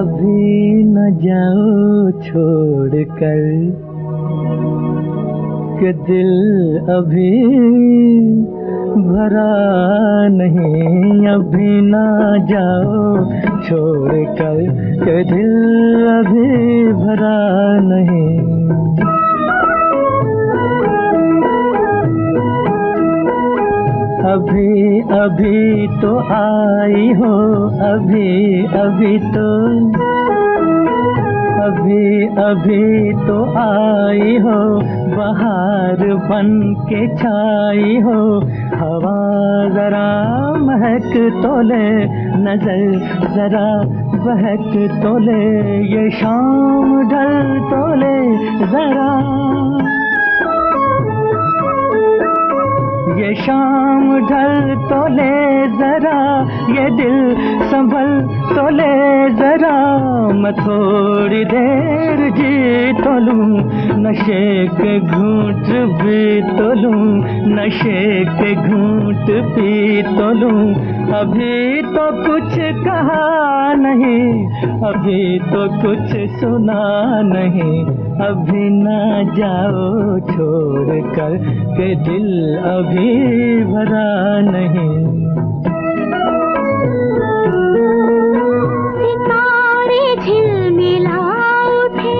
अभी न जाओ छोड़ कर कि दिल अभी भरा नहीं। अभी न जाओ छोड़ कर कि दिल अभी भरा नहीं। अभी अभी तो आई हो, अभी अभी तो, अभी अभी तो आई हो, बहार बन के छाई हो। हवा जरा महक तो ले, नजर जरा बहक तो ले, ये शाम ढल तो ले जरा, ये शाम ढल तो ले जरा, ये दिल संभल तो ले जरा। मैं थोड़ी देर जी तो लूं, नशे के घूंट भी तो लूं, नशे के घूंट पी तो लूं। अभी तो कुछ कहा नहीं, अभी तो कुछ सुना नहीं। अभी ना जाओ छोड़ कर के दिल अभी भरा नहीं। सितारे झिलमिला उठे,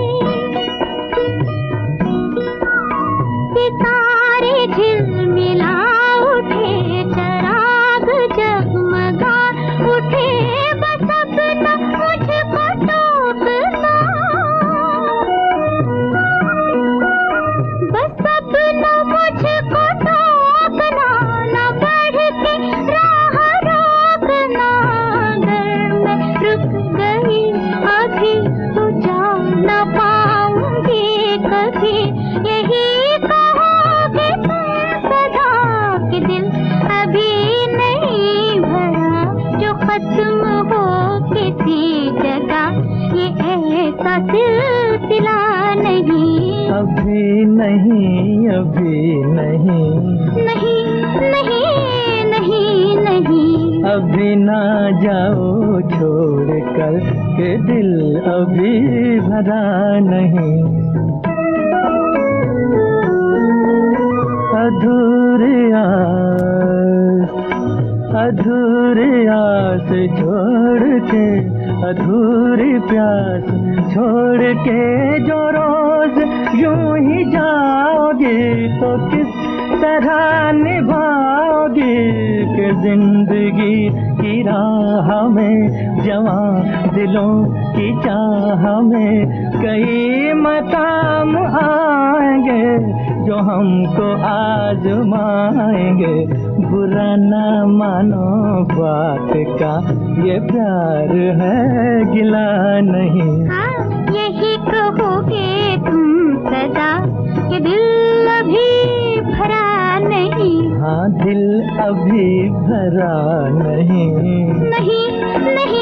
सितारे झिलमिला उठे, चराग जगमगा उठे। बस अपना मुझको टोकना, बस अपना मुझको टोकना, न बढ़ के राह रोकना। अगर मैं रुक गई अभी तो जा न पाऊंगी कभी, यही कहोगे तुम सदा कि दिल अभी नहीं भरा। जो खत्म हो किसी जगह, ये ऐसा सिलसिला नहीं। अभी नहीं, अभी नहीं, नहीं नहीं नहीं नहीं। अभी ना जाओ छोड़ कर के दिल अभी भरा नहीं। अधूरी आस, अधूरी आस छोड़ के, अधूरी प्यास छोड़ के जो रोज यूं ही जाओगी तो किस तरह निभाओगी। कि जिंदगी की राह में जवां दिलों की चाह में कई मकाम आएंगे जो हमको आजमाएंगे। बुरा ना मानो बात का, ये प्यार है गिला नहीं। हाँ, यही कहोगे तुम सदा कि दिल अभी भरा नहीं। हाँ, दिल अभी भरा नहीं, नहीं नहीं